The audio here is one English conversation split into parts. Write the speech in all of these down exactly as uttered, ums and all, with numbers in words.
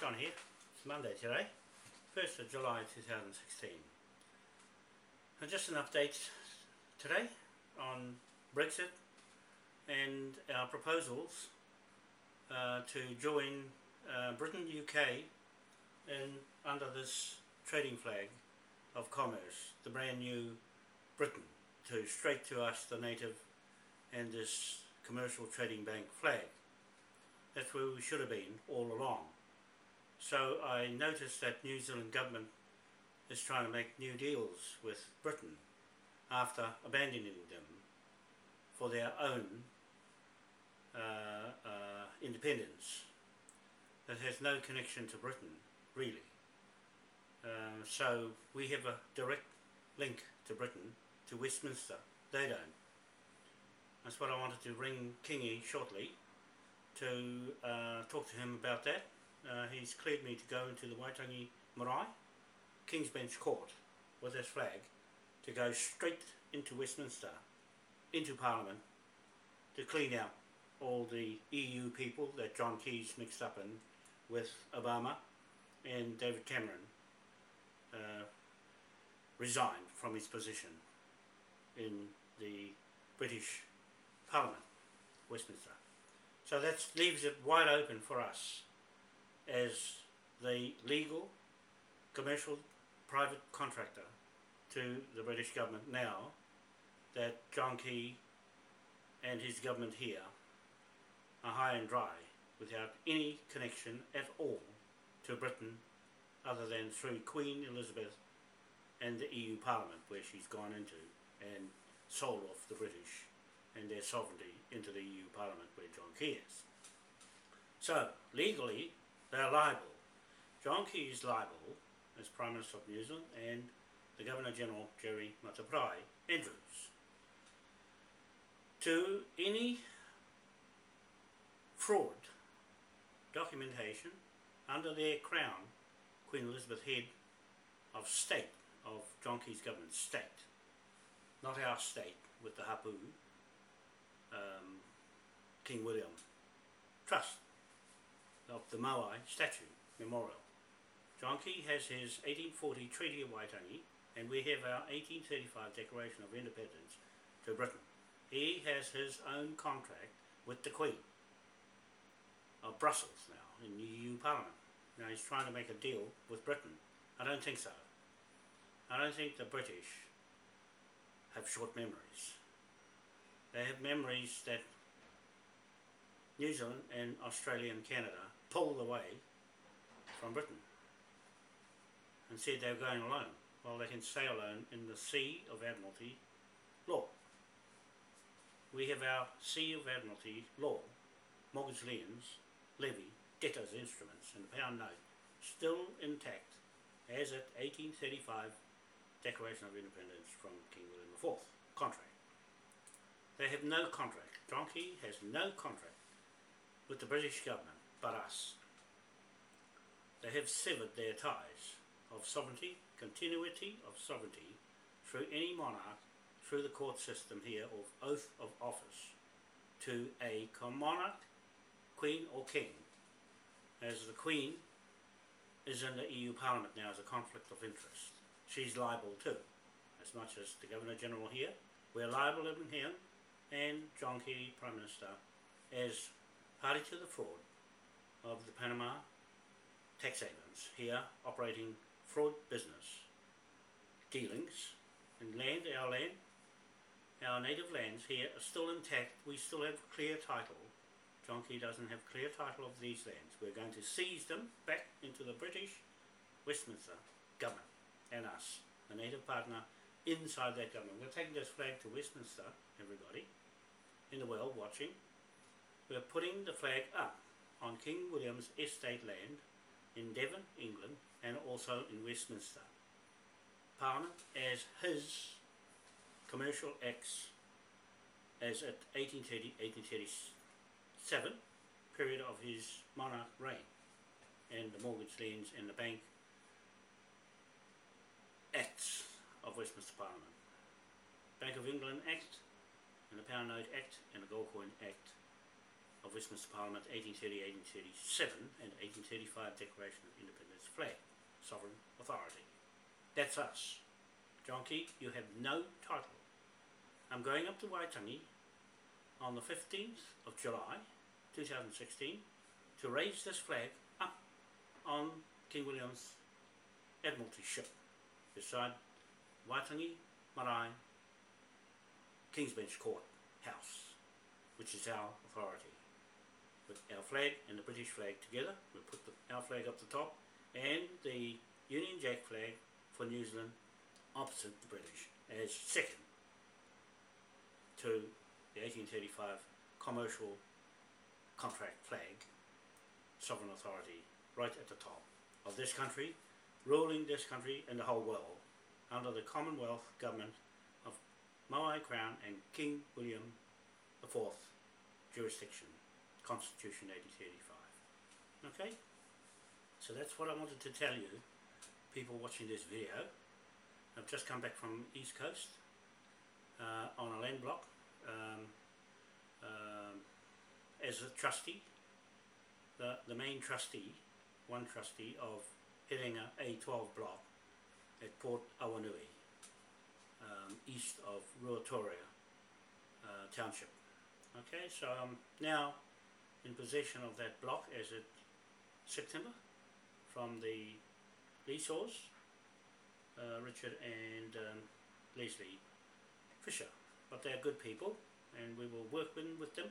John here. It's Monday today, first of July two thousand sixteen. And just an update today on Brexit and our proposals uh, to join uh, Britain, U K in, under this trading flag of commerce, the brand new Britain, to straight to us, the native, and this commercial trading bank flag. That's where we should have been all along. So I noticed that New Zealand government is trying to make new deals with Britain after abandoning them for their own uh, uh, independence that has no connection to Britain, really. Uh, so we have a direct link to Britain, to Westminster. They don't. That's what I wanted to ring Kingi shortly to uh, talk to him about that. Uh, he's cleared me to go into the Waitangi Marae, King's Bench Court, with his flag, to go straight into Westminster, into Parliament, to clean out all the E U people that John Key's mixed up in with Obama and David Cameron uh, resigned from his position in the British Parliament, Westminster. So that leaves it wide open for us as the legal, commercial, private contractor to the British government now that John Key and his government here are high and dry without any connection at all to Britain other than through Queen Elizabeth and the E U Parliament, where she's gone into and sold off the British and their sovereignty into the E U Parliament, where John Key is. So, legally, they're liable. John Key is liable as Prime Minister of New Zealand, and the Governor-General, Jerry Mataparai Andrews, to any fraud documentation under their crown, Queen Elizabeth head of state, of John Key's government state, not our state with the Hapu, um, King William Trust of the Moai statue memorial. John Key has his eighteen forty Treaty of Waitangi, and we have our eighteen thirty-five Declaration of Independence to Britain. He has his own contract with the Queen of Brussels now, in the E U Parliament. Now he's trying to make a deal with Britain. I don't think so. I don't think the British have short memories. They have memories that New Zealand and Australia and Canada pulled away from Britain and said they were going alone. Well, they can stay alone in the Sea of Admiralty law. We have our Sea of Admiralty law, mortgage liens, levy, debtors' instruments, and the pound note still intact as at eighteen thirty-five Declaration of Independence from King William the Fourth contract. They have no contract. John Key has no contract with the British government but us. They have severed their ties of sovereignty, continuity of sovereignty through any monarch, through the court system here of oath of office to a monarch, queen or king, as the Queen is in the E U Parliament now as a conflict of interest. She's liable too, as much as the Governor-General here. We're liable in him, and John Key, Prime Minister, as party to the fraud of the Panama tax havens here operating fraud business dealings in land, our land, our native lands here are still intact. We still have clear title. John Key doesn't have clear title of these lands. We're going to seize them back into the British Westminster government and us, the native partner inside that government. We're taking this flag to Westminster, everybody in the world watching. We're putting the flag up on King William's estate land in Devon, England, and also in Westminster Parliament as his commercial acts as at eighteen thirty, eighteen thirty-seven, period of his monarch reign, and the mortgage liens and the bank acts of Westminster Parliament. Bank of England Act and the Pound Note Act and the Gold Coin Act of Westminster Parliament eighteen thirty to eighteen thirty-seven and eighteen thirty-five Declaration of Independence flag, sovereign authority. That's us. John Key, you have no title. I'm going up to Waitangi on the fifteenth of July two thousand sixteen to raise this flag up on King William's Admiralty ship beside Waitangi, Marae, King's Bench Court House, which is our authority. With our flag and the British flag together, we put the, our flag up the top and the Union Jack flag for New Zealand opposite the British as second to the eighteen thirty-five commercial contract flag, sovereign authority, right at the top of this country, ruling this country and the whole world under the Commonwealth Government of Moai Crown and King William the Fourth jurisdiction, Constitution eighteen thirty-five. Okay? So that's what I wanted to tell you, people watching this video. I've just come back from East Coast uh, on a land block um, um, as a trustee, the, the main trustee, one trustee of Herenga A twelve block at Port Awanui, um, east of Ruatoria uh, Township. Okay, so I'm now in possession of that block as it September from the leaseholders, uh, Richard and um, Leslie Fisher. But they're good people and we will work in with them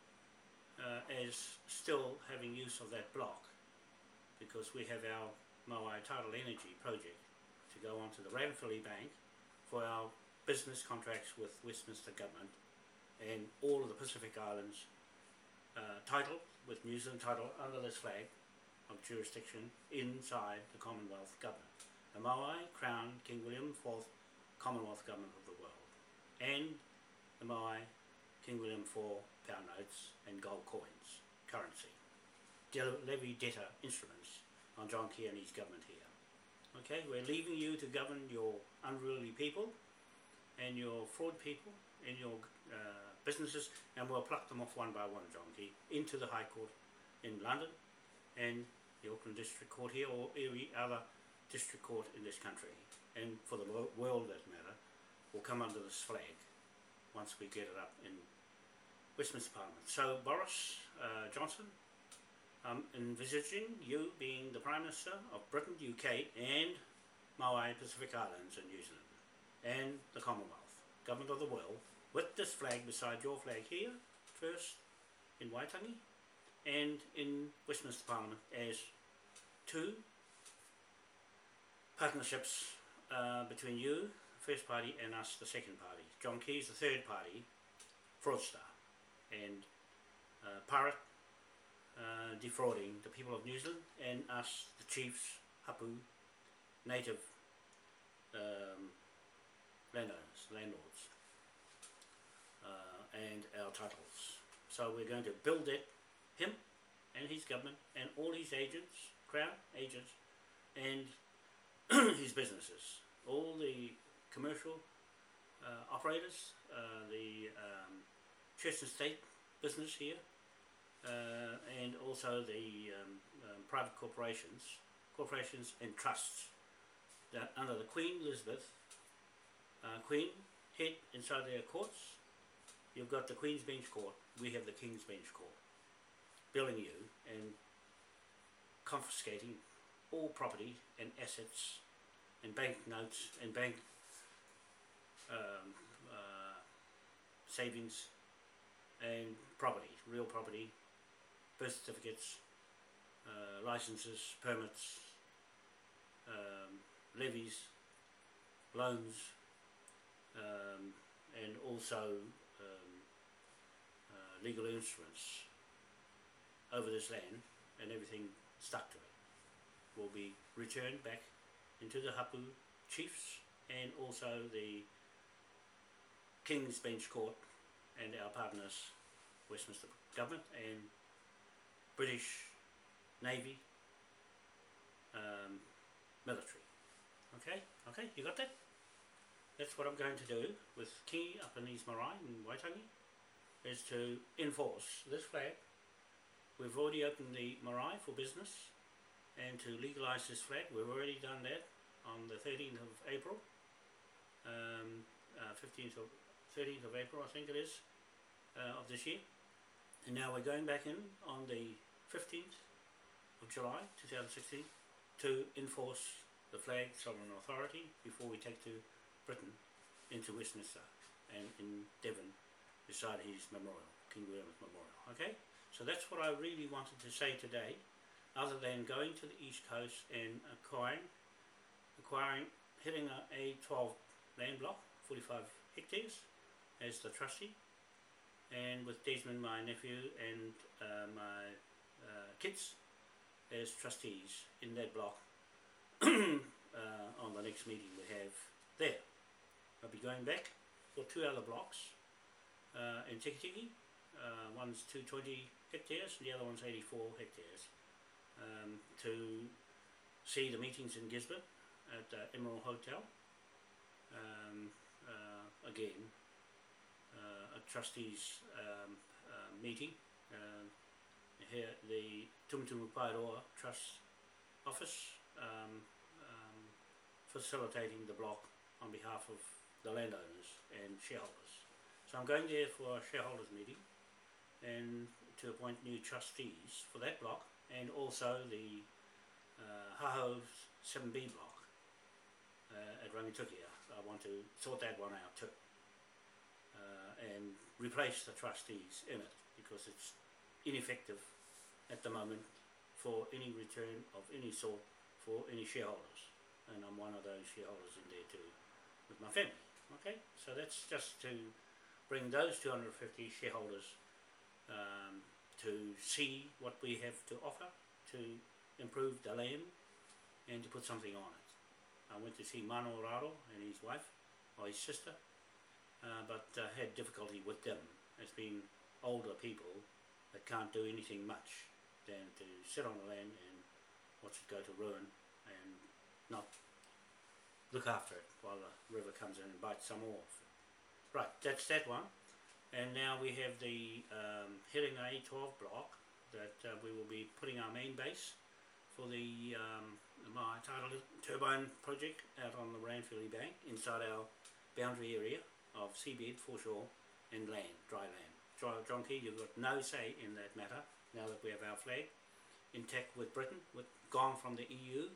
uh, as still having use of that block, because we have our Moai Tidal Energy project to go onto the Ravenfilly Bank for our business contracts with Westminster Government and all of the Pacific Islands uh, title with New Zealand title under this flag of jurisdiction inside the Commonwealth Government, the Moai Crown King William the Fourth Commonwealth Government of the world, and the Moai King William the Fourth pound notes and gold coins, currency, De- levy debtor instruments on John Key and his government here. Okay, we're leaving you to govern your unruly people and your fraud people and your uh, businesses, and we'll pluck them off one by one, John Key, into the High Court in London and the Auckland District Court here, or every other district court in this country, and for the world that matter, will come under this flag once we get it up in Westminster Parliament. So Boris uh, Johnson, I'm envisaging you being the Prime Minister of Britain, U K and Moai, Pacific Islands and New Zealand and the Commonwealth, Government of the world, with this flag beside your flag here, first in Waitangi and in Westminster Parliament as two partnerships uh, between you, first party, and us, the second party. John Key's the third party, fraudster and uh, pirate, uh, defrauding the people of New Zealand and us, the chiefs, Hapu, native um, landowners, landlords, uh, and our titles. So we're going to build it, him and his government and all his agents, Crown agents, and his businesses, all the commercial uh, operators, uh, the um, church and state business here, uh, and also the um, um, private corporations, corporations and trusts that under the Queen Elizabeth, uh, Queen head inside their courts. You've got the Queen's Bench Court, we have the King's Bench Court, billing you and confiscating all property and assets and bank notes and bank um, uh, savings and property, real property, birth certificates, uh, licenses, permits, um, levies, loans, um, and also um, uh, legal instruments over this land, and everything stuck to it will be returned back into the Hapu chiefs and also the King's Bench Court and our partners, Westminster Government and British Navy, um, military. Okay, okay, you got that? That's what I'm going to do with Kingi up in East Marae in Waitangi, is to enforce this flag we've already opened the Marae for business and to legalise this flag. We've already done that on the thirteenth of April, um, uh, fifteenth of thirteenth of April I think it is, uh, of this year. And now we're going back in on the fifteenth of July two thousand sixteen to enforce the flag sovereign authority before we take to Britain into Westminster and in Devon beside his memorial, King William's memorial. Okay, so that's what I really wanted to say today, other than going to the East Coast and acquiring, acquiring, hitting a A twelve land block, forty-five hectares, as the trustee, and with Desmond, my nephew, and uh, my uh, kids as trustees in that block uh, on the next meeting we have there. I'll be going back for two other blocks uh, in Tiki Tiki. Uh, one's two hundred twenty hectares and the other one's eighty-four hectares, um, to see the meetings in Gisborne at the Emerald Hotel. Um, uh, again, uh, a trustees um, uh, meeting uh, here at the Tumutumu Paeroa Trust Office, um, um, facilitating the block on behalf of the landowners and shareholders. So I'm going there for a shareholders meeting and to appoint new trustees for that block, and also the uh, Haho seven B block uh, at Rangitukia. I want to sort that one out too, uh, and replace the trustees in it, because it's ineffective at the moment for any return of any sort for any shareholders, and I'm one of those shareholders in there too with my family. Okay, so that's just to bring those two hundred fifty shareholders um, to see what we have to offer to improve the land and to put something on it. I went to see Mano Raro and his wife, or his sister, uh, but uh, had difficulty with them as being older people that can't do anything much than to sit on the land and watch it go to ruin and not look after it while the river comes in and bites some more. Right, that's that one. And now we have the um, hitting A twelve block that uh, we will be putting our main base for the um, Moai tidal turbine project out on the Ranfurly Bank inside our boundary area of seabed, foreshore and land, dry land. John Key, you've got no say in that matter now that we have our flag intact with Britain, with, gone from the E U,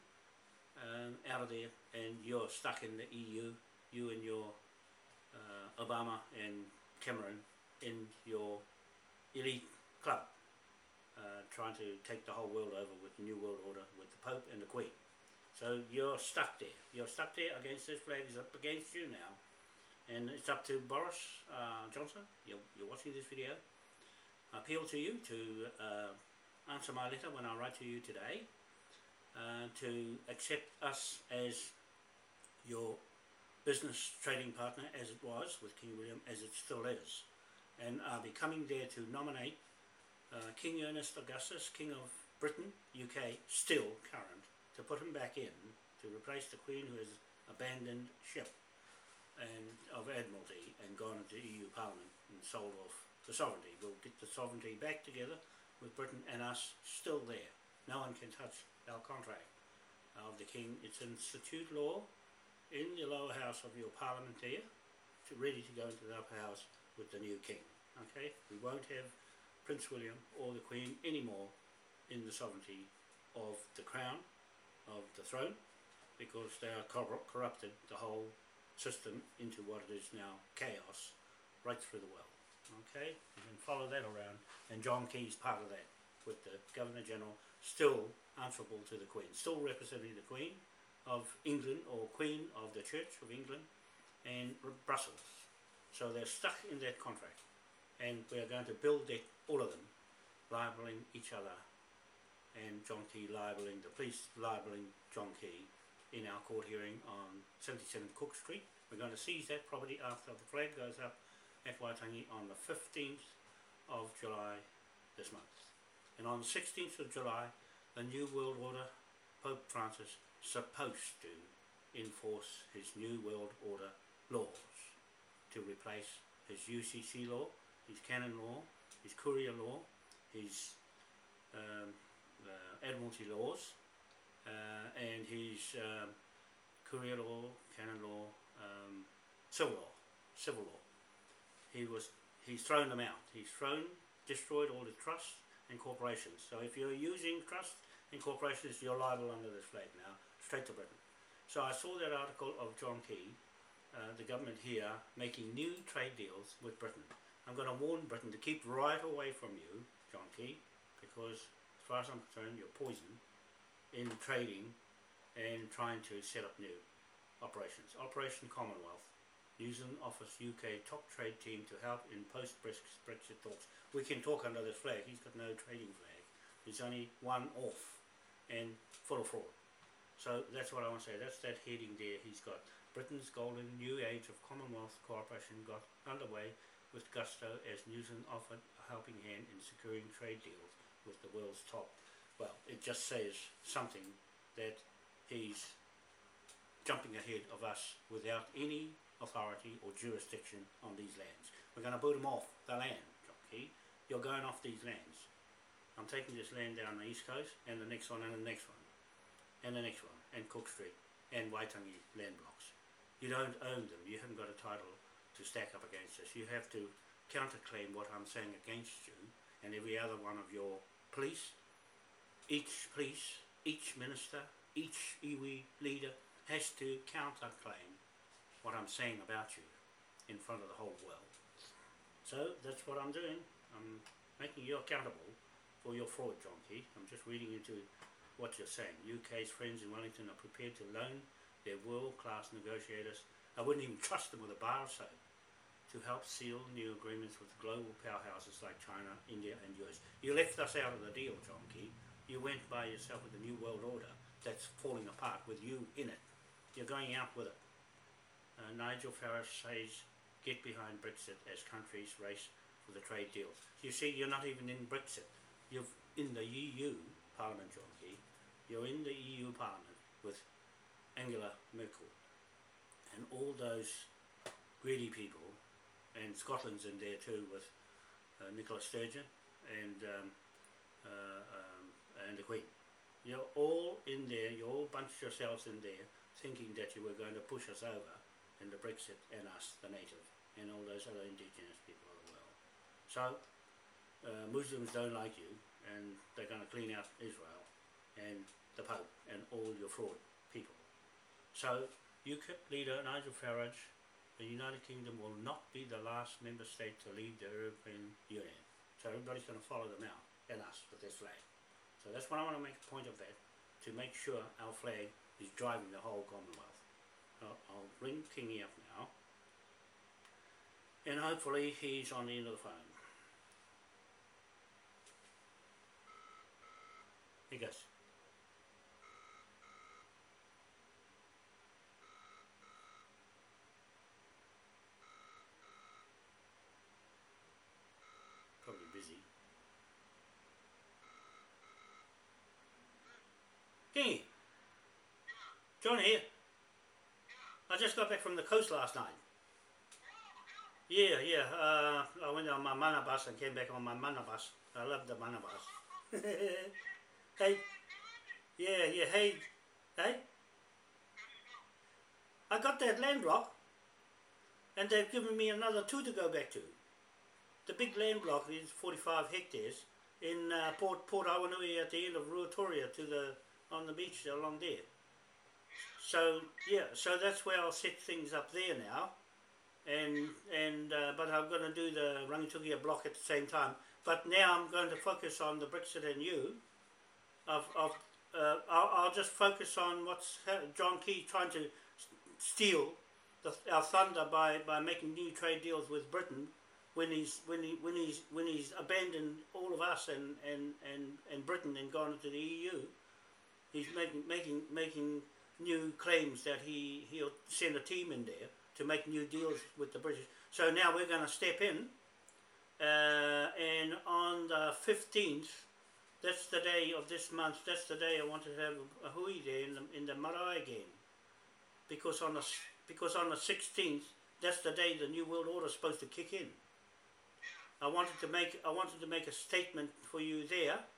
um, out of there, and you're stuck in the E U, you and your uh, Obama and Cameron in your elite club, uh, trying to take the whole world over with the New World Order, with the Pope and the Queen. So you're stuck there. You're stuck there against this flag. Is up against you now. And it's up to Boris uh, Johnson, you're, you're watching this video. I appeal to you to uh, answer my letter when I write to you today, uh, to accept us as your business trading partner, as it was with King William, as it still is. And I'll be coming there to nominate uh, King Ernest Augustus, King of Britain, U K, still current, to put him back in, to replace the Queen, who has abandoned ship and of Admiralty and gone into E U Parliament and sold off the sovereignty. We'll get the sovereignty back together with Britain and us still there. No one can touch our contract of the King. It's in Statute Law in the lower house of your Parliament there, to ready to go into the upper house with the new King. Okay, we won't have Prince William or the Queen anymore in the sovereignty of the crown, of the throne, because they are cor corrupted the whole system into what it is now, chaos, right through the world. Okay, you can follow that around, and John Key's part of that, with the Governor General still answerable to the Queen, still representing the Queen of England, or Queen of the Church of England and Brussels. So they're stuck in that contract, and we are going to build that, all of them, libeling each other, and John Key libeling, the police libeling John Key in our court hearing on seventy-seven Cook Street. We're going to seize that property after the flag goes up at Waitangi on the fifteenth of July this month. And on the sixteenth of July, the New World Order, Pope Francis, supposed to enforce his New World Order laws to replace his U C C law, his canon law, his courier law, his um, uh, Admiralty laws, uh, and his um, career law, canon law, um, civil law, civil law. He was, he's thrown them out. He's thrown, destroyed all the trusts and corporations. So if you're using trusts and corporations, you're liable under this flag now, straight to Britain. So I saw that article of John Key, uh, the government here, making new trade deals with Britain. I'm going to warn Britain to keep right away from you, John Key, because as far as I'm concerned, you're poison in trading and trying to set up new operations. Operation Commonwealth, New Zealand offers U K top trade team to help in post-Brexit talks. We can talk under this flag. He's got no trading flag. He's only one off and full of fraud. So that's what I want to say. That's that heading there. He's got Britain's golden new age of Commonwealth cooperation got underway with gusto as New Zealand offered a helping hand in securing trade deals with the world's top. Well, it just says something that he's jumping ahead of us without any authority or jurisdiction on these lands. We're going to boot them off the land, John Key. You're going off these lands. I'm taking this land down the east coast, and the next one, and the next one, and the next one, and Cook Street, and Waitangi land blocks. You don't own them. You haven't got a title to stack up against us. You have to counterclaim what I'm saying against you, and every other one of your police. Each police, each minister, each iwi leader has to counterclaim what I'm saying about you in front of the whole world. So that's what I'm doing. I'm making you accountable for your fraud, John Key. I'm just reading into what you're saying. U K's friends in Wellington are prepared to loan their world-class negotiators. I wouldn't even trust them with a bar of soap to help seal new agreements with global powerhouses like China, India and U S. You left us out of the deal, John Key. You went by yourself with the New World Order that's falling apart with you in it. You're going out with it. Uh, Nigel Farage says, get behind Brexit as countries race for the trade deals. You see, you're not even in Brexit. You're in the E U Parliament, John Key. You're in the E U Parliament with Angela Merkel and all those greedy people, and Scotland's in there too with uh, Nicola Sturgeon and um, uh, um, and the Queen. You're all in there, you all bunched yourselves in there thinking that you were going to push us over in the Brexit and us, the native, and all those other indigenous people as well. So uh, Muslims don't like you, and they're going to clean out Israel and the Pope and all your fraud people. So U K I P leader Nigel Farage, the United Kingdom will not be the last member state to leave the European Union. So everybody's going to follow them out, and us, with this flag. So that's what I want to make a point of that, to make sure our flag is driving the whole Commonwealth. I'll, I'll ring Kingi up now, and hopefully he's on the end of the phone. Here goes. Probably busy. Kingi, John here. I just got back from the coast last night. Yeah, yeah. Uh, I went on my mana bus and came back on my mana bus. I love the mana bus. Hey, yeah, yeah. Hey, hey. I got that land block, and they've given me another two to go back to. The big land block is forty-five hectares in uh, Port Port Awanui at the end of Ruatoria to the on the beach along there. So yeah, so that's where I'll set things up there now, and and uh, but I'm going to do the Rangitukia block at the same time. But now I'm going to focus on the Brexit and you. Of of uh, I'll, I'll just focus on what's John Key trying to steal the, our thunder by, by making new trade deals with Britain when he's when he when he's when he's abandoned all of us and and, and, and Britain and gone into the E U. He's making making making new claims that he he'll send a team in there to make new deals with the British. So now we're going to step in, uh, and on the fifteenth, that's the day of this month. That's the day I wanted to have a hui there in the in the Marae again, because on the because on the sixteenth, that's the day the New World Order is supposed to kick in. I wanted to make I wanted to make a statement for you there,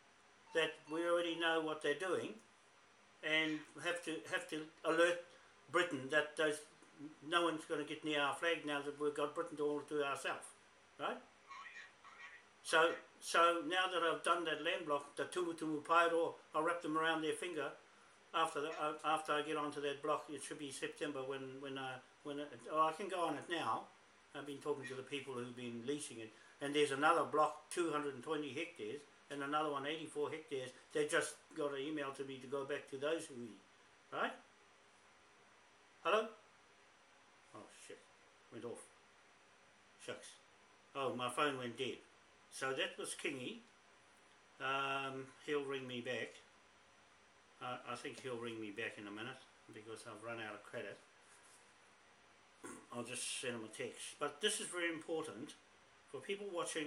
that we already know what they're doing, and have to have to alert Britain that those, no one's going to get near our flag now that we've got Britain all to ourselves, right? So, so now that I've done that land block, the tumu tumu pairo, I'll wrap them around their finger. After the, uh, after I get onto that block, it should be September when when uh, when it, oh, I can go on it now. I've been talking to the people who've been leasing it, and there's another block, two hundred twenty hectares, and another one, eighty-four hectares. They just got an email to me to go back to those who, right? Hello? Oh shit, went off. Shucks. Oh, my phone went dead. So that was Kingi. Um, he'll ring me back. Uh, I think he'll ring me back in a minute because I've run out of credit. I'll just send him a text. But this is very important for people watching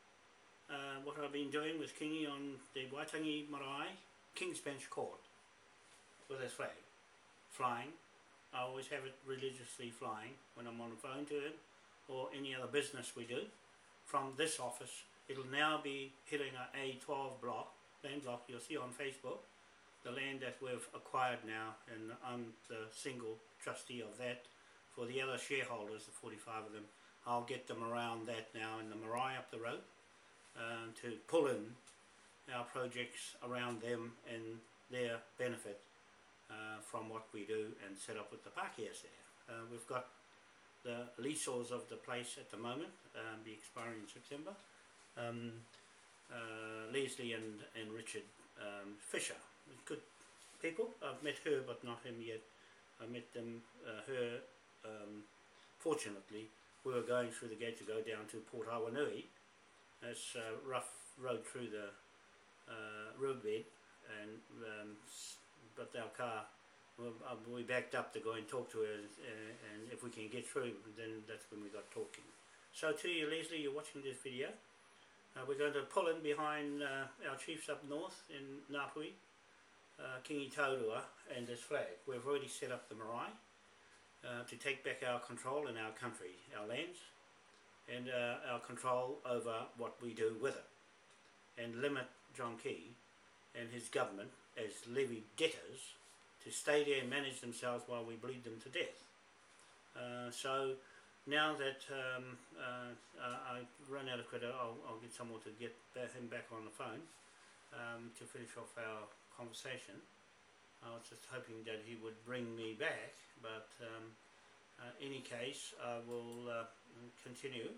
uh, what I've been doing with Kingi on the Waitangi Marae King's Bench Court with his flag flying. I always have it religiously flying when I'm on the phone to him or any other business we do. From this office, it'll now be hitting a A twelve block, land block you'll see on Facebook. The land that we've acquired now, and I'm the single trustee of that. For the other shareholders, the forty-five of them, I'll get them around that now in the Marae up the road um, to pull in our projects around them and their benefit uh, from what we do and set up with the Pākehās there. Uh, we've got the leaseholders of the place at the moment, um, be expiring in September. Um, uh, Leslie and, and Richard um, Fisher. Good people. I've met her but not him yet. I met them, uh, her, um, fortunately we were going through the gate to go down to Port Awanui. It's a rough road through the uh, roadbed, and um, but our car, well, we backed up to go and talk to her, uh, and if we can get through, then that's when we got talking. So to you Leslie, you're watching this video. Uh, we're going to pull in behind uh, our chiefs up north in Ngāpuhi, Uh, Kingi Taurua and this flag. We've already set up the Marae uh, to take back our control in our country, our lands, and uh, our control over what we do with it, and limit John Key and his government as levy debtors to stay there and manage themselves while we bleed them to death. Uh, so now that um, uh, uh, I've run out of credit, I'll, I'll get someone to get him back on the phone um, to finish off our conversation. I was just hoping that he would bring me back, but um, uh, any case I will uh, continue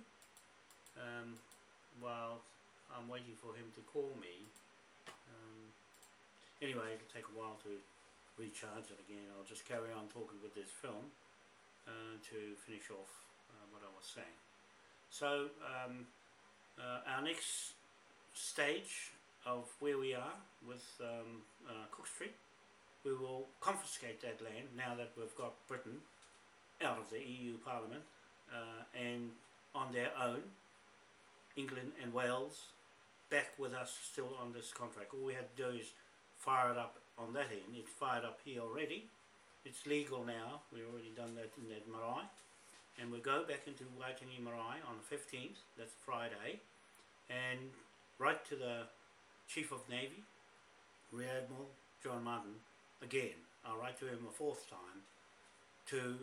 um, while I'm waiting for him to call me. Um, anyway, it'll take a while to recharge it again. I'll just carry on talking with this film uh, to finish off uh, what I was saying. So um, uh, our next stage of where we are with um, uh, Cook Street, we will confiscate that land now that we've got Britain out of the E U Parliament uh, and on their own, England and Wales back with us still on this contract. All we had to do is fire it up on that end. It's fired up here already. It's legal now. We've already done that in that Marae, and we'll go back into Waitangi Marae on the fifteenth, that's Friday, and right to the Chief of Navy, Rear Admiral John Martin, again, I'll write to him a fourth time to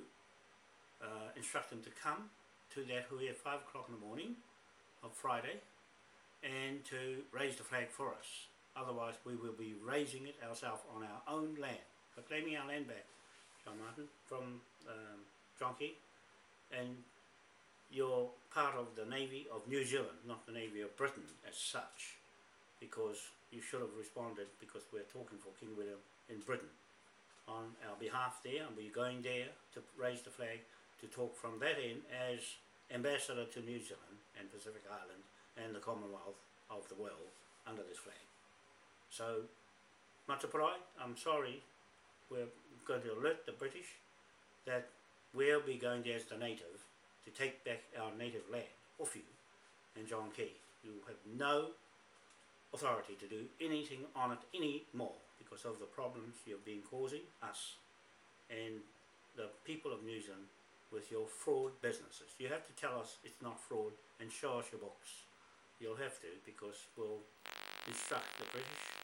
uh, instruct him to come to that hui at five o'clock in the morning of Friday and to raise the flag for us. Otherwise we will be raising it ourselves on our own land, but claiming our land back, John Martin, from um, John Key, and you're part of the Navy of New Zealand, not the Navy of Britain as such, because you should have responded, because we're talking for King William in Britain on our behalf there, and we're going there to raise the flag to talk from that end as ambassador to New Zealand and Pacific Islands and the Commonwealth of the world under this flag. So, Mataparai, I'm sorry, we're going to alert the British that we'll be going there as the native to take back our native land off you and John Key. You have no authority to do anything on it anymore because of the problems you've been causing us and the people of New Zealand with your fraud businesses. You have to tell us it's not fraud and show us your books. You'll have to, because we'll instruct the British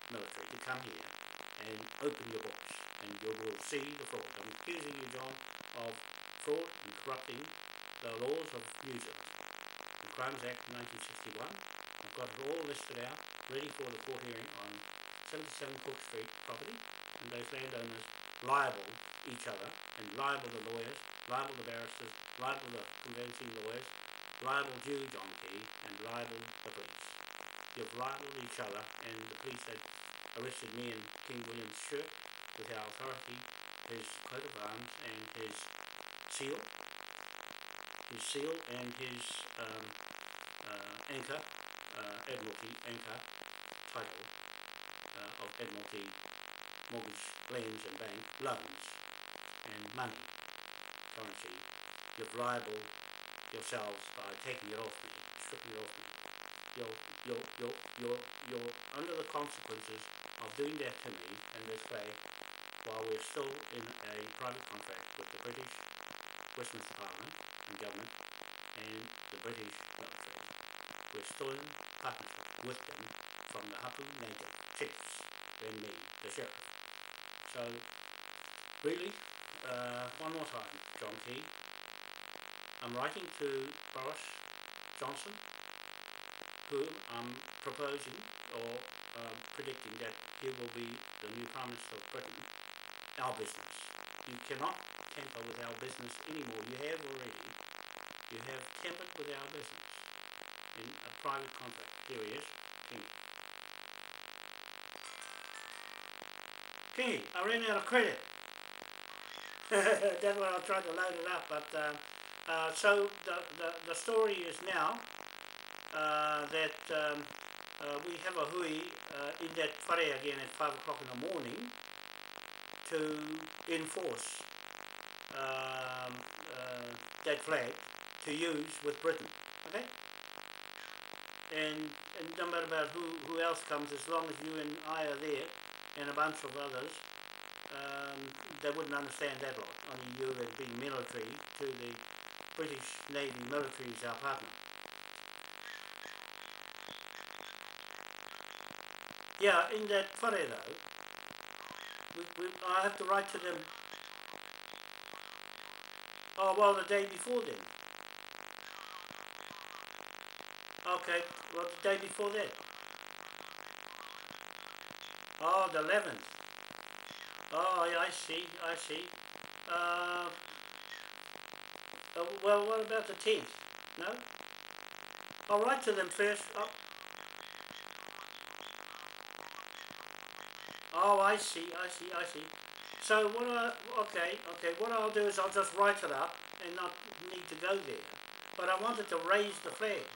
military to come here and open your books, and you will see the fraud. I'm accusing you, John, of fraud and corrupting the laws of New Zealand. The Crimes Act nineteen sixty-one, I've got it all listed out, ready for the court hearing on seventy-seven Cook Street property, and those landowners liable each other, and liable the lawyers, liable the barristers, liable the conveyancing lawyers, liable Dewey John Key, and liable the police. You've libelled each other, and the police had arrested me in King William's shirt with our authority, his coat of arms and his seal, his seal and his um, uh, anchor, uh, Admiralty anchor title uh, of Admiralty mortgage lands and bank loans and money, currency. You've libelled yourselves by taking it off me, stripping it off me. You're, you're, you're, you're, you're under the consequences of doing that to me and this flag while we're still in a private contract with the British Westminster Parliament and government and the British military. We're still in partnership with them from the Hapu Native chiefs and me, the sheriff. So, really, uh, one more time, John Key, I'm writing to Boris Johnson, whom I'm proposing or uh, predicting that he will be the new Prime Minister of Britain, our business. You cannot tamper with our business anymore. You have already. You have tampered with our business in a private contract. Here he is, Kingi. Kingi, I ran out of credit. That's why I tried to load it up. But uh, uh, so the, the the story is now. Uh, that um, uh, we have a hui uh, in that whare again at five o'clock in the morning to enforce um, uh, that flag to use with Britain, okay? And, and no matter about who, who else comes, as long as you and I are there and a bunch of others, um, they wouldn't understand that lot. Only you had been military to the British Navy military is our partner. Yeah, in that whare though, we, we, I have to write to them. Oh, well, the day before then. Okay, well, the day before that. Oh, the eleventh. Oh, yeah, I see, I see. Uh, uh, well, what about the tenth? No? I'll write to them first. Oh. Oh, I see, I see, I see. So what I, okay, okay, what I'll do is I'll just write it up and not need to go there. But I wanted to raise the flag.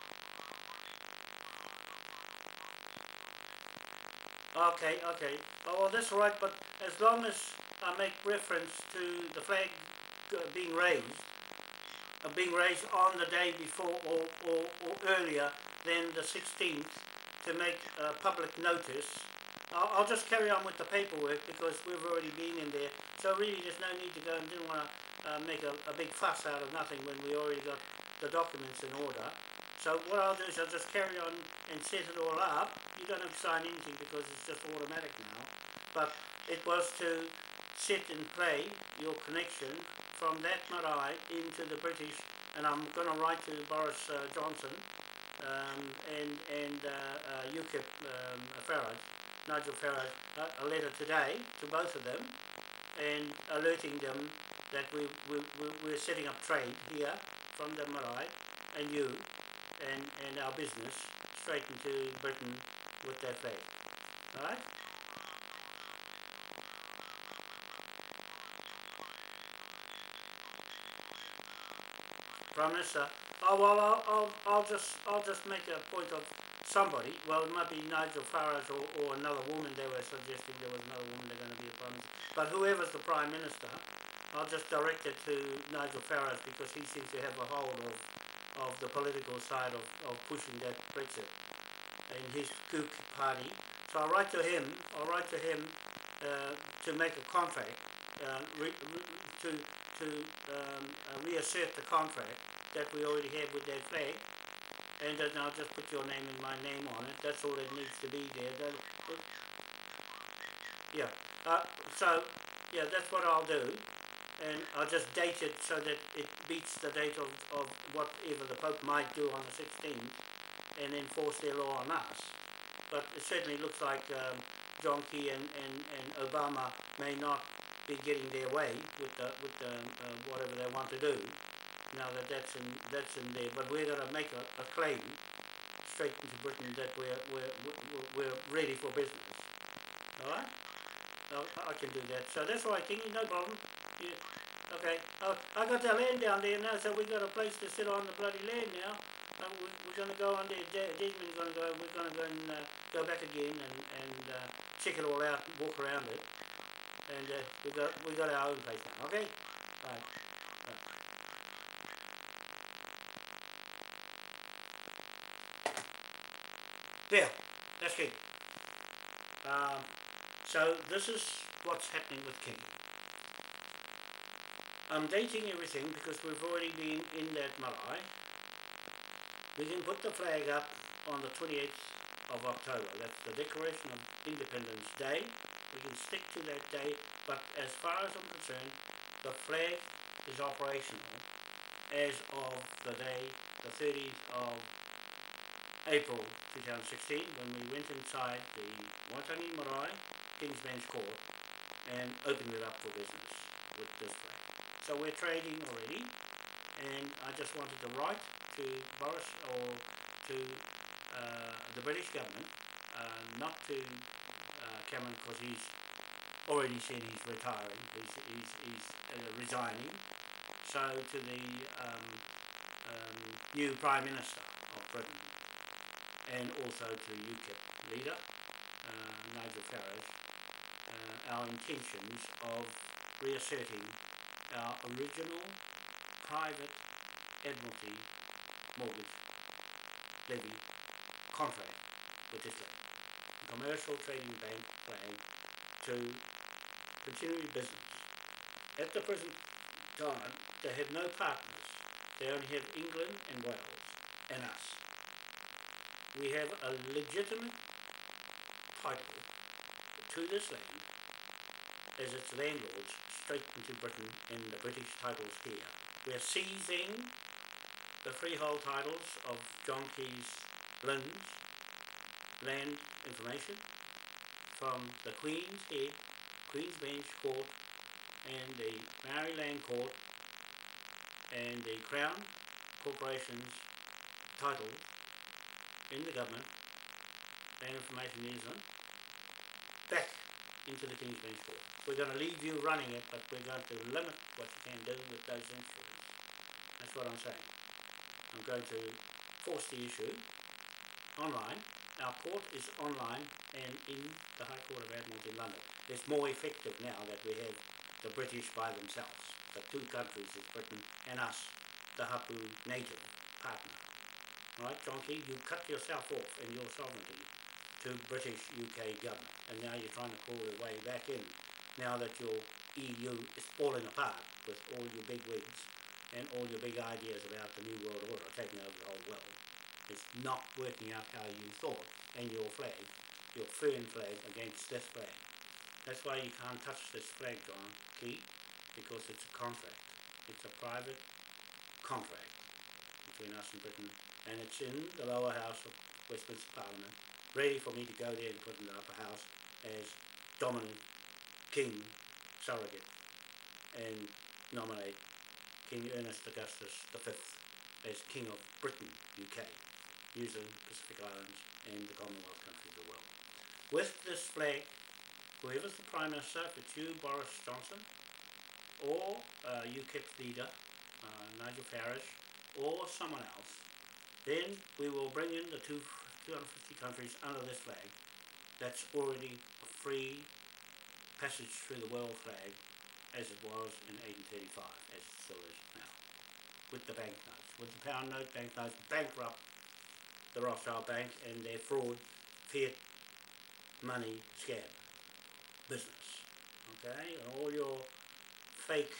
Okay, okay. Oh, well, that's right, but as long as I make reference to the flag being raised, uh, being raised on the day before or, or, or earlier than the sixteenth to make uh, public notice, I'll just carry on with the paperwork because we've already been in there. So really there's no need to go and didn't want to uh, make a, a big fuss out of nothing when we already got the documents in order. So what I'll do is I'll just carry on and set it all up. You don't have to sign anything because it's just automatic now. But it was to set and play your connection from that Marae into the British, and I'm going to write to Boris uh, Johnson um, and, and uh, uh, UKIP um, Farage, Nigel Farage, a, a letter today to both of them and alerting them that we, we, we, we're setting up trade here from the Marae and you and, and our business straight into Britain with that flag. Alright? Prime Minister, oh well, I'll, I'll, I'll just, I'll just make a point of somebody. Well, it might be Nigel Farage or, or another woman. They were suggesting there was another woman they're going to be a Prime Minister. But whoever's the Prime Minister, I'll just direct it to Nigel Farage because he seems to have a hold of, of the political side of, of pushing that Brexit in his Cook party. So I'll write to him. I'll write to him uh, to make a contract, uh, re, re, to to um, uh, reassert the contract that we already have with that flag. And then I'll just put your name and my name on it. That's all it needs to be there. That, yeah. Uh, so, yeah, that's what I'll do. And I'll just date it so that it beats the date of, of whatever the Pope might do on the sixteenth and enforce their law on us. But it certainly looks like um, John Key and, and, and Obama may not be getting their way with the, with the, uh, whatever they want to do. Now that that's in, that's in there. But we're going to make a, a claim straight into Britain that we're, we're, we're, we're ready for business. All right? No, I can do that. So that's right, Kingi, no problem. Yeah. Okay. Oh, I got the land down there now, so we got a place to sit on the bloody land now. Um, we, we're going to go on there. De Desmond's going to go. We're going to go and uh, go back again and and uh, check it all out, walk around it, and uh, we got we got our own place now. Okay. All right. All right. There. That's it. Um, so this is what's happening with Kingi. I'm dating everything because we've already been in that Marae. We can put the flag up on the twenty-eighth of October. That's the Declaration of Independence Day. We can stick to that day, but as far as I'm concerned, the flag is operational as of the day, the thirtieth of April two thousand sixteen, when we went inside the Waitangi Marae, King's Bench Court, and opened it up for business with this flag. So we're trading already, and I just wanted to write to Boris or to uh, the British government, uh, not to uh, Cameron because he's already said he's retiring, he's, he's, he's uh, resigning, so to the um, um, new Prime Minister of Britain, and also to U KIP leader, uh, Nigel Farage, uh, our intentions of reasserting our original private Admiralty mortgage levy contract with this land, a commercial trading bank flag to continue business. At the present time, they have no partners. They only have England and Wales and us. We have a legitimate title to this land as its landlords straight into Britain in the British titles here. We're seizing the freehold titles of John Key's Lynn's land information from the Queen's Head, Queen's Bench Court, and the Marae Land Court, and the Crown Corporation's title in the government, land information New Zealand, back into the King's Bench Court. We're going to leave you running it, but we're going to limit what you can do with those instruments. That's what I'm saying. I'm going to force the issue online. Our court is online and in the High Court of Admiralty in London. It's more effective now that we have the British by themselves. The two countries is Britain and us, the Hapu native partner. Right, John Key, you cut yourself off in your sovereignty to British U K government, and now you're trying to claw your way back in now that your E U is falling apart with all your big wigs and all your big ideas about the New World Order taking over the whole world. It's not working out how you thought, and your flag, your fern flag against this flag. That's why you can't touch this flag, John Key, because it's a contract. It's a private contract between us and Britain, and it's in the lower house of Westminster Parliament, ready for me to go there and put in the upper house as dominant king surrogate and nominate King Ernest Augustus the fifth as King of Britain, U K, New Zealand, Pacific Islands, and the Commonwealth countries of the world. With this flag, whoever's the Prime Minister, if it's you, Boris Johnson, or uh, U KIP leader, uh, Nigel Farage, or someone else, then we will bring in the two, two hundred fifty countries under this flag that's already a free passage through the world flag as it was in eighteen thirty-five, as it still is now, with the banknotes, with the pound note banknotes, bankrupt the Rothschild Bank and their fraud, fiat money scam business, okay, and all your fake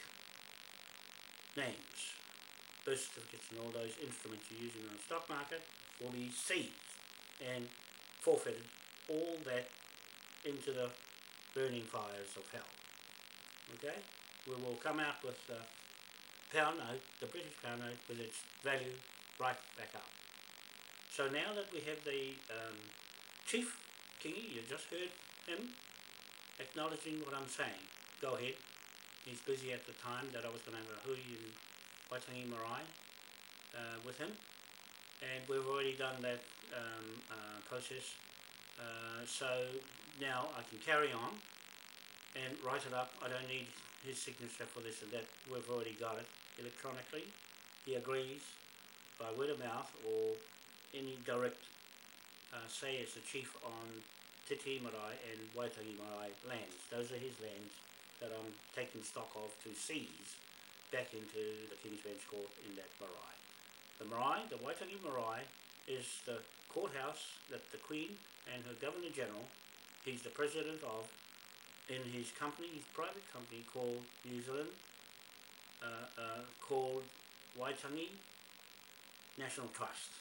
names, birth certificates and all those instruments you're using on the stock market will be seized and forfeited, all that into the burning fires of hell. Okay? We will come out with the pound note, the British pound note, with its value right back up. So now that we have the um, Chief, Kingi, you just heard him acknowledging what I'm saying. Go ahead. He's busy at the time that I was going to have a hui in Waitangi Marae uh, with him. And we've already done that um, uh, process. Uh, so now I can carry on and write it up. I don't need his signature for this and that. We've already got it electronically. He agrees by word of mouth or any direct uh, say as the chief on Te Te Marae and Waitangi Marae lands. Those are his lands that I'm taking stock of to seize back into the King's Bench Court in that marae. The marae, the Waitangi Marae, is the courthouse that the Queen and her Governor General, he's the president of, in his company, his private company called New Zealand, uh, uh, called Waitangi National Trust.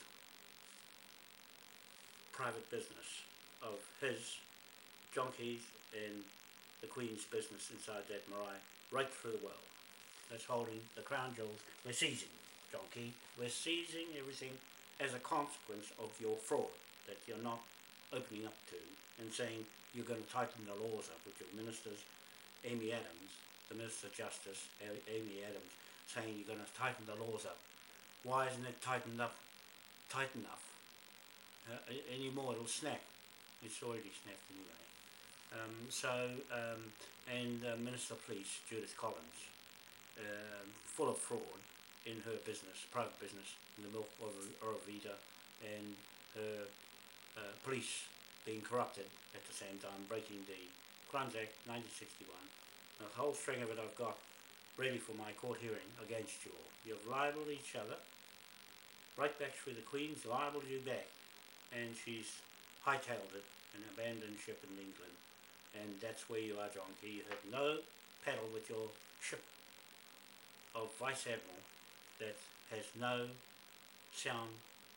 Private business of his, John Key's and the Queen's business inside that marae, right through the world. That's holding the crown jewels. We're seizing, John Key. We're seizing everything as a consequence of your fraud that you're not opening up to and saying you're going to tighten the laws up with your ministers, Amy Adams, the Minister of Justice, Amy Adams, saying you're going to tighten the laws up. Why isn't it tightened up tight enough? Uh, anymore, it'll snap. It's already snapped anyway. Um, so, um, and uh, Minister of Police, Judith Collins, uh, full of fraud in her business, private business, in the milk of Orovita, and her uh, police being corrupted at the same time, breaking the Crimes Act nineteen sixty-one. The whole string of it I've got ready for my court hearing against you all. You've libelled each other, right back through the Queen's libelled you back, and she's hightailed it and abandoned ship in England. And that's where you are, John Key. You have no paddle with your ship of Vice Admiral that has no sound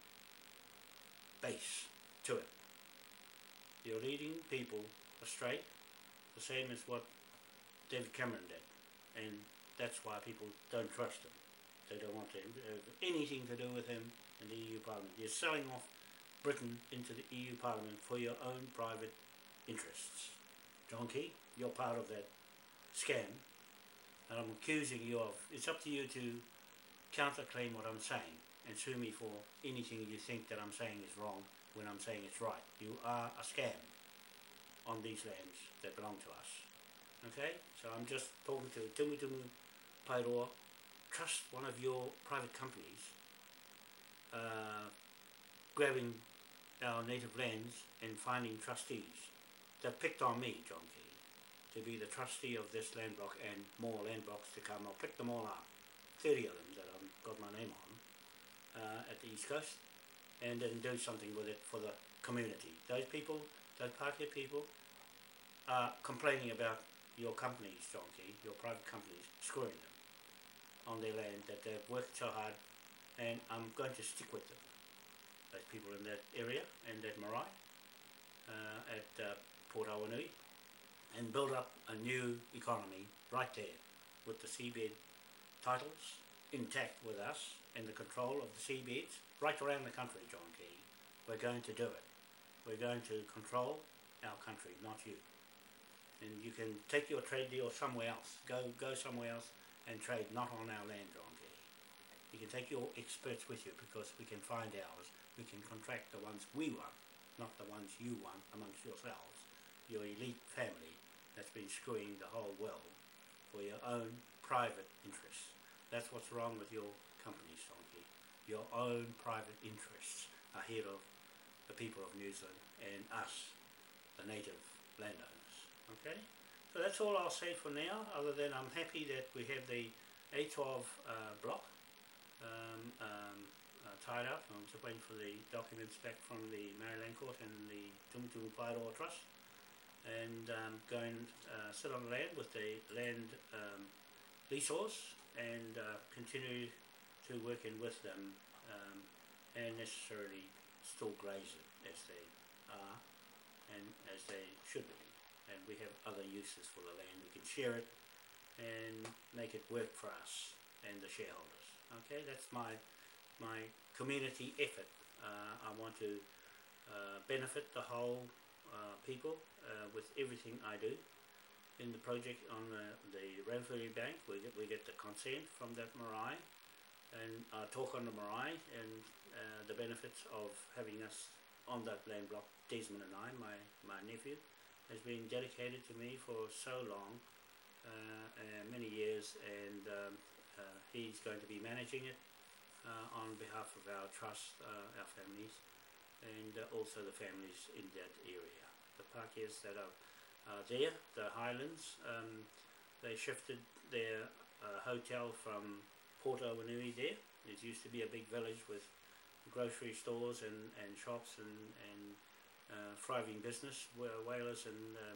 base to it. You're leading people astray, the same as what David Cameron did. And that's why people don't trust him. They don't want to have anything to do with him in the E U Parliament. You're selling off Britain into the E U Parliament for your own private interests. John Key, you're part of that scam, and I'm accusing you of, it's up to you to counterclaim what I'm saying and sue me for anything you think that I'm saying is wrong when I'm saying it's right. You are a scam on these lands that belong to us. Okay? So I'm just talking to Tumu Tumu Paeroa. Trust one of your private companies uh, grabbing our native lands and finding trustees. They've picked on me, John Key, to be the trustee of this land block and more land blocks to come. I'll pick them all up, thirty of them that I've got my name on uh, at the East Coast, and then do something with it for the community. Those people, those Pākehā people, are complaining about your companies, John Key, your private companies, screwing them on their land that they've worked so hard, and I'm going to stick with them. Those people in that area and that marae uh, at uh, Port Awanui, and build up a new economy right there with the seabed titles intact with us and the control of the seabeds right around the country, John Key. We're going to do it. We're going to control our country, not you. And you can take your trade deal somewhere else. Go, go somewhere else and trade, not on our land, John Key. You can take your experts with you because we can find ours. We can contract the ones we want, not the ones you want amongst yourselves. Your elite family that's been screwing the whole world for your own private interests. That's what's wrong with your companies, John Key. Your own private interests ahead of the people of New Zealand and us, the native landowners. Okay? So that's all I'll say for now, other than I'm happy that we have the A twelve uh, block um, um, uh, tied up. I'm just waiting for the documents back from the Marae Land Court and the Tumutumu Whairoa Trust, and um, go and uh, sit on the land with the land um, leaseholders and uh, continue to work in with them um, and necessarily still graze it as they are and as they should be. and we have other uses for the land. We can share it and make it work for us and the shareholders. Okay, that's my my community effort. Uh, I want to uh, benefit the whole uh, people uh, with everything I do. In the project on the, the Ramfurly Bank, we get, we get the consent from that Marae, and I talk on the Marae and uh, the benefits of having us on that land block. Desmond and I, my, my nephew, has been dedicated to me for so long, uh, uh, many years, and um, uh, he's going to be managing it uh, on behalf of our trust, uh, our families, and uh, also the families in that area. The Pākehās that are uh, there, the Highlands, um, they shifted their uh, hotel from Port Owanui there. It used to be a big village with grocery stores and, and shops and, and uh, thriving business, whalers and um,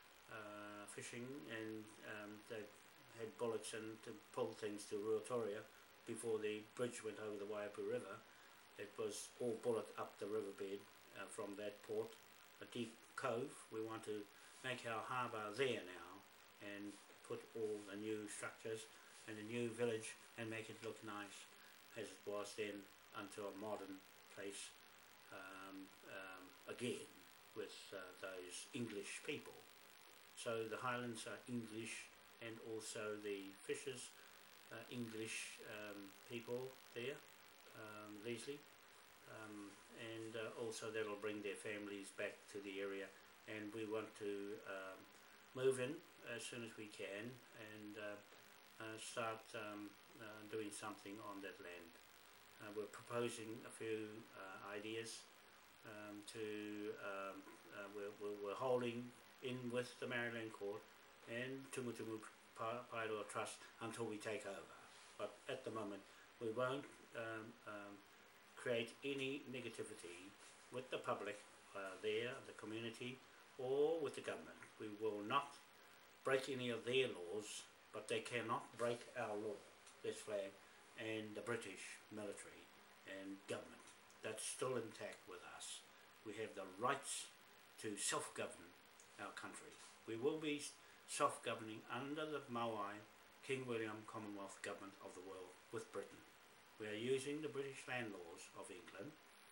uh, fishing, and um, they had bullets and to pull things to Ruatoria before the bridge went over the Waiapu River. It was all bullet up the riverbed uh, from that port, a deep cove. We want to make our harbour there now and put all the new structures and a new village and make it look nice as it was then, unto a modern place um, um, again with uh, those English people. So the Highlands are English, and also the fishers uh, English um, people there, um, Leslie, um, and uh, also that'll bring their families back to the area, and we want to um, move in as soon as we can and uh, uh, start um, uh, doing something on that land. Uh, we're proposing a few uh, ideas um, to, um, uh, we're, we're, we're holding in with the Maryland Court and Tumutumu Paeroa Trust until we take over. But at the moment we won't um, um, create any negativity with the public uh, there, the community, or with the government. We will not break any of their laws, but they cannot break our law, this flag, and the British military and government. That's still intact with us. We have the rights to self-govern our country. We will be self-governing under the Moai King William Commonwealth Government of the world with Britain. We are using the British land laws of England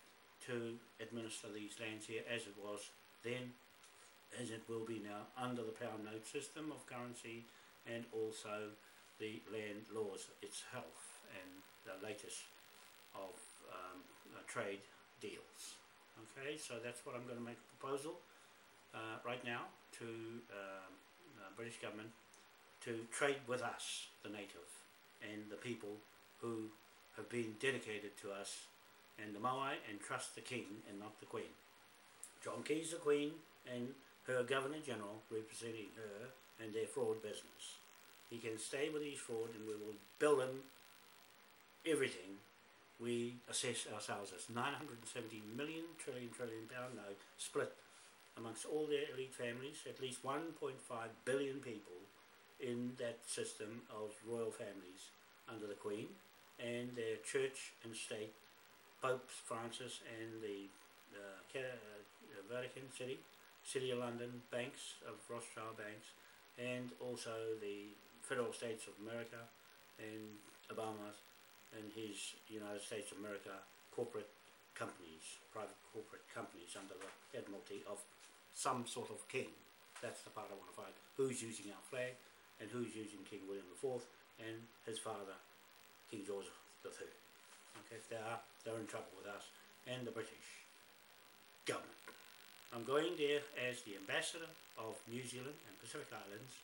to administer these lands here as it was then, as it will be now, under the pound note system of currency, and also the land laws itself and the latest of um, uh, trade deals. Okay, so that's what I'm going to make a proposal uh, right now to um, uh, British government to trade with us, the native, and the people who have been dedicated to us and the Moai, and trust the king and not the queen. John Key's the queen and her Governor General representing her and their fraud business. He can stay with his fraud and we will bill him everything we assess ourselves as. Nine hundred seventy million trillion trillion pound note split amongst all their elite families, at least one point five billion people in that system of royal families under the Queen, and their church and state, Pope Francis and the uh, uh, Vatican City, City of London, banks of Rothschild banks, and also the Federal States of America and Obama's and his United States of America corporate companies, private corporate companies under the Admiralty of some sort of king. That's the part I want to find. Who's using our flag and who's using King William the Fourth and his father, King George the Third. Okay, if they are, they're in trouble with us and the British government. I'm going there as the ambassador of New Zealand and Pacific Islands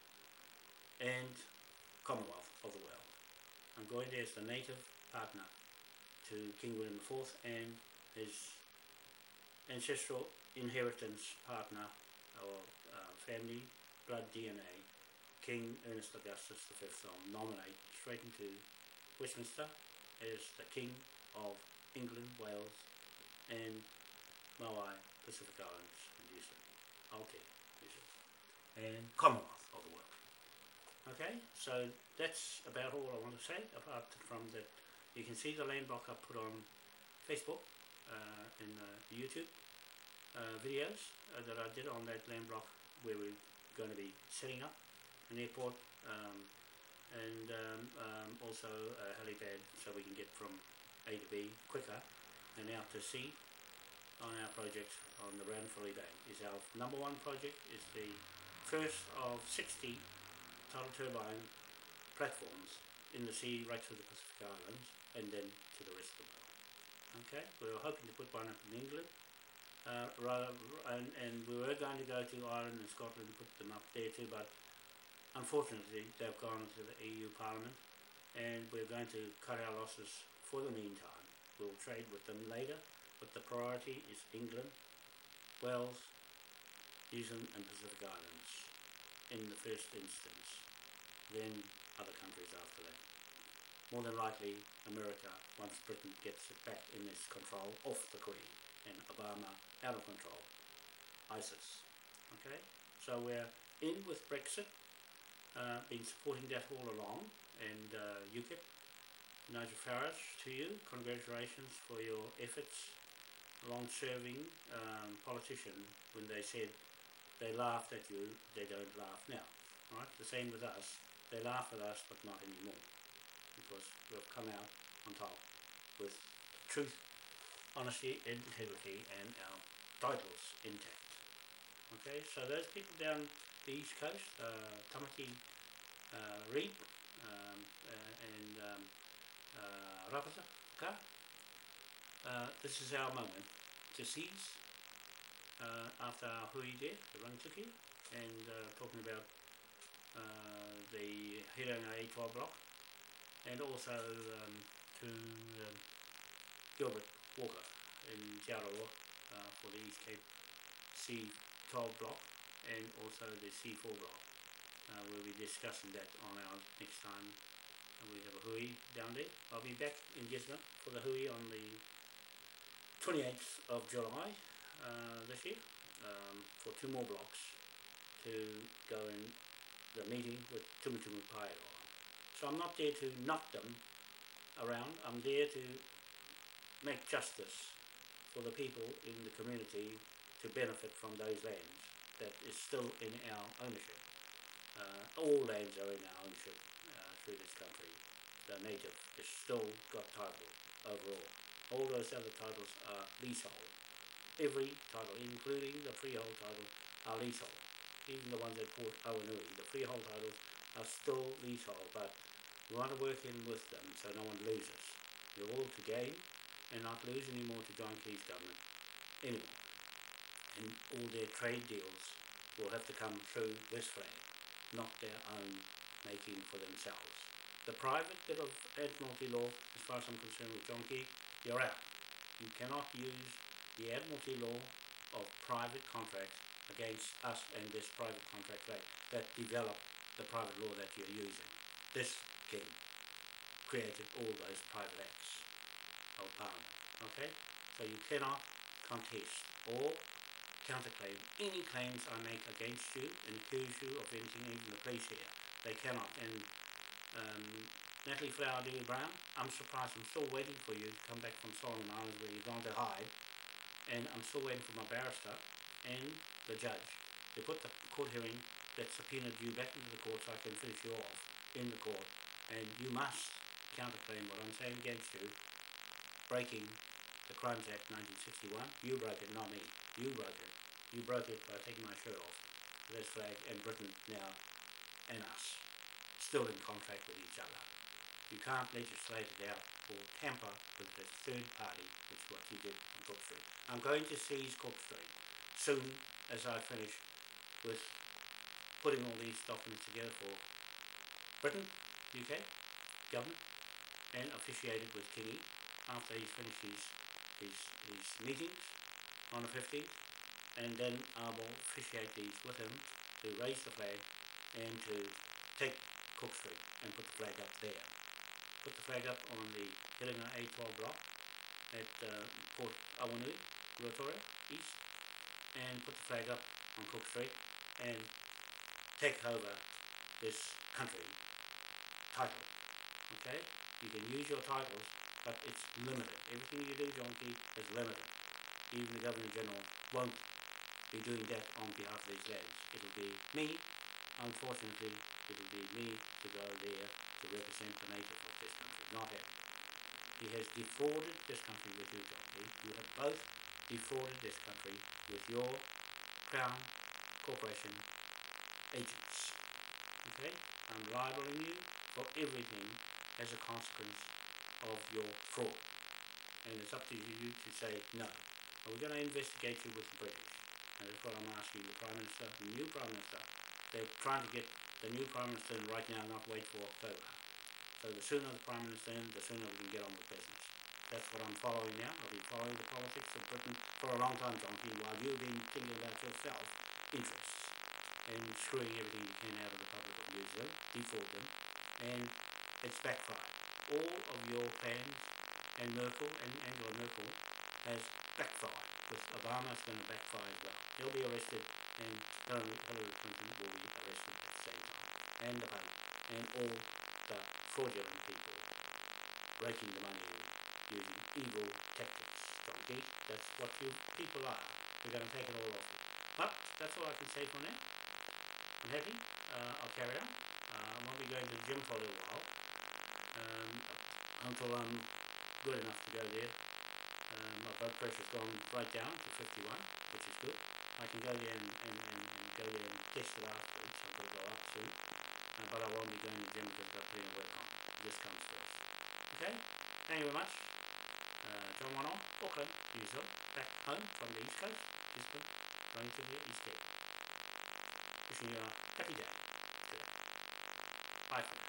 and Commonwealth of the world. I'm going there as the native partner to King William the Fourth and his ancestral inheritance partner or uh, family blood D N A, King Ernest Augustus the Fifth. I'll nominate straight into Westminster as the King of England, Wales and Moai, Pacific Islands and New Zealand, Aotearoa, New Zealand, and Commonwealth of the world. Okay, so that's about all I want to say, apart from that. You can see the land block I put on Facebook uh, in uh, YouTube uh, videos uh, that I did on that land block, where we going to be setting up an airport um, and um, um, also a helipad so we can get from A to B quicker and out to sea on our project on the Ranfurly Bank. Is our number one project, is the first of sixty tidal turbine platforms in the sea right to the Pacific Islands and then to the rest of the world. Okay, we were hoping to put one up in England, uh, rather, and, and we were going to go to Ireland and Scotland and put them up there too, but unfortunately they've gone to the E U Parliament and we're going to cut our losses for the meantime. We'll trade with them later, but the priority is England, Wales, New Zealand and Pacific Islands in the first instance, then other countries after that. More than likely America, once Britain gets it back in its control off the Queen and Obama out of control, ISIS. Okay, so we're in with Brexit, uh, been supporting that all along, and uh, U KIP, Nigel Farage, to you, congratulations for your efforts, long-serving um, politician. When they said they laughed at you, they don't laugh now, right? The same with us, they laugh at us but not anymore, because we've come out on top with truth, honesty, integrity and our titles intact. Okay, so those people down the east coast, uh, Tamaki uh, Reid um, uh, and um, uh, Rapataka, uh, this is our moment to seize uh, after our hui there, the Rangituki, and uh, talking about uh, the Hiranga A twelve block, and also um, to um, Gilbert Walker in Te Aroa uh, for the East Cape C twelve block and also the C four block. Uh, we'll be discussing that on our next time uh, we have a hui down there. I'll be back in Gisborne for the hui on the twenty-eighth of July uh, this year um, for two more blocks to go in the meeting with Tumutumu Paeroa. So I'm not there to knock them around, I'm there to make justice for the people in the community to benefit from those lands that is still in our ownership. Uh, all lands are in our ownership uh, through this country. The native is still got title overall. All those other titles are leasehold. Every title, including the freehold title, are leasehold. Even the ones at Port Awanui, the freehold titles are still leasehold, but we want to work in with them so no one loses. We're all to gain and not lose anymore to John Key's government anymore. And all their trade deals will have to come through this flag, not their own making for themselves. The private bit of Admiralty law, as far as I'm concerned with John Key, you're out. You cannot use the Admiralty law of private contracts against us and this private contract rate that developed the private law that you're using. This king created all those private acts of Parliament. Okay? So you cannot contest or counterclaim any claims I make against you and accuse you of anything, even the police here. They cannot. And um, Natalie Flower Dewey Brown, I'm surprised, I'm still waiting for you to come back from Solomon Islands where you've gone to hide, and I'm still waiting for my barrister and the judge to put the court hearing that subpoenaed you back into the court so I can finish you off in the court, and you must counterclaim what I'm saying against you, breaking the Crimes Act nineteen sixty-one. You broke it, not me. You broke it. You broke it by taking my shirt off this flag, and Britain now and us still in contract with each other. You can't legislate it out or tamper with the third party, which is what you did on Cook Street. I'm going to seize Cook Street soon as I finish with putting all these documents together for Britain, U K, government, and officiated with Kingi after he's finished his, his, his meetings on the fifteenth, and then I will officiate these with him to raise the flag and to take Cook Street and put the flag up there. Put the flag up on the Hiranga A twelve block at uh, Port Awanui, Ruatoria, east, and put the flag up on Cook Street and take over this country title. Okay? You can use your titles, but it's limited. Everything you do, John Key, is limited. Even the Governor General won't be doing that on behalf of these lands. It'll be me, unfortunately, it'll be me to go there to represent the natives of this country, not him. He has defrauded this country with you, Donkey. You have both defrauded this country with your Crown Corporation agents. Okay? I'm libeling you for everything as a consequence of your fraud. And it's up to you to say no. Are we going to investigate you with the British? And that's what I'm asking the Prime Minister, the new Prime Minister. They're trying to get the new Prime Minister in right now, not wait for October. So the sooner the Prime Minister in, the sooner we can get on with business. That's what I'm following now. I've been following the politics of Britain for a long time, Donkey, while you've been thinking about yourself interests and screwing everything you can out of the public of New Zealand, defraud them, and it's backfired. All of your plans, and Merkel, and Angela Merkel, has backfired. With Obama's going to backfire as well. He'll be arrested, and Hillary Clinton will be arrested at the same time. And the Pope, and all the fraudulent people breaking the money in using evil tactics. Donkey, that's what you people are. We're going to take it all off you. But that's all I can say for now. I'm happy. Uh, I'll carry on. Uh, I won't be going to the gym for a little while um, until I'm good enough to go there. Uh, my blood pressure's gone right down to fifty-one, which is good. I can go there and, and, and, and go there and test it afterwards. I've got to go up soon. Uh, but I won't be going to the gym because I've got plenty of work on. This comes first. Okay? Thank you very much. Uh, John Wano, Auckland, New Zealand, back home from the East Coast, Gisborne, going to the East Cape. Wishing you a happy day today. Bye for now.